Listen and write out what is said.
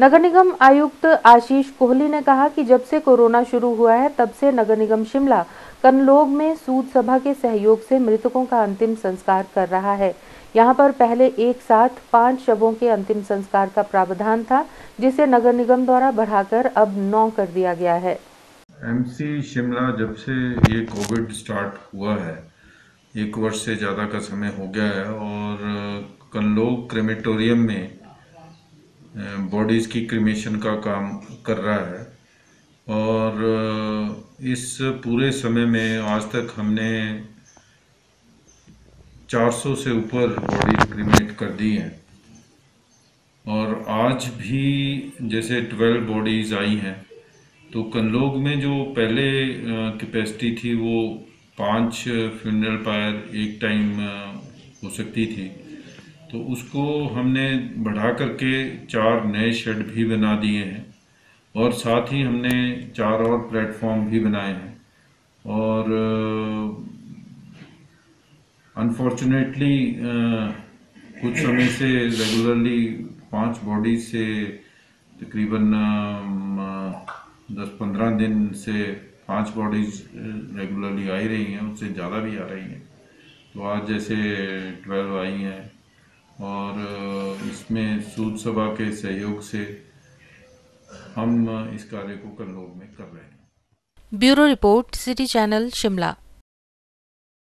नगर निगम आयुक्त आशीष कोहली ने कहा कि जब से कोरोना शुरू हुआ है तब से नगर निगम शिमला कनलोग में सूद सभा के सहयोग से मृतकों का अंतिम संस्कार कर रहा है। यहां पर पहले एक साथ 5 शवों के अंतिम संस्कार का प्रावधान था, जिसे नगर निगम द्वारा बढ़ाकर अब 9 कर दिया गया है। एमसी शिमला जब से ये कोविड स्टार्ट हुआ है, 1 वर्ष से ज़्यादा का समय हो गया है और कनलोग क्रेमेटोरियम में बॉडीज़ की क्रीमेशन का काम कर रहा है। और इस पूरे समय में आज तक हमने 400 से ऊपर बॉडीज क्रीमेट कर दी हैं और आज भी जैसे 12 बॉडीज़ आई हैं, तो कनलोग में जो पहले कैपेसिटी थी वो 5 फ्यूनरल पायर एक टाइम हो सकती थी, तो उसको हमने बढ़ा करके 4 नए शेड भी बना दिए हैं और साथ ही हमने 4 और प्लेटफॉर्म भी बनाए हैं। और अनफॉर्चुनेटली कुछ समय से रेगुलरली 5 बॉडीज से तकरीबन 10-15 दिन से 5 बॉडीज रेगुलरली आ ही रही हैं, उससे ज़्यादा भी आ रही हैं। तो आज जैसे 12 आई हैं और इसमें सूद सभा के सहयोग से हम इस कार्य को कनलोग में कर रहे हैं। Bureau report, city channel Shimla.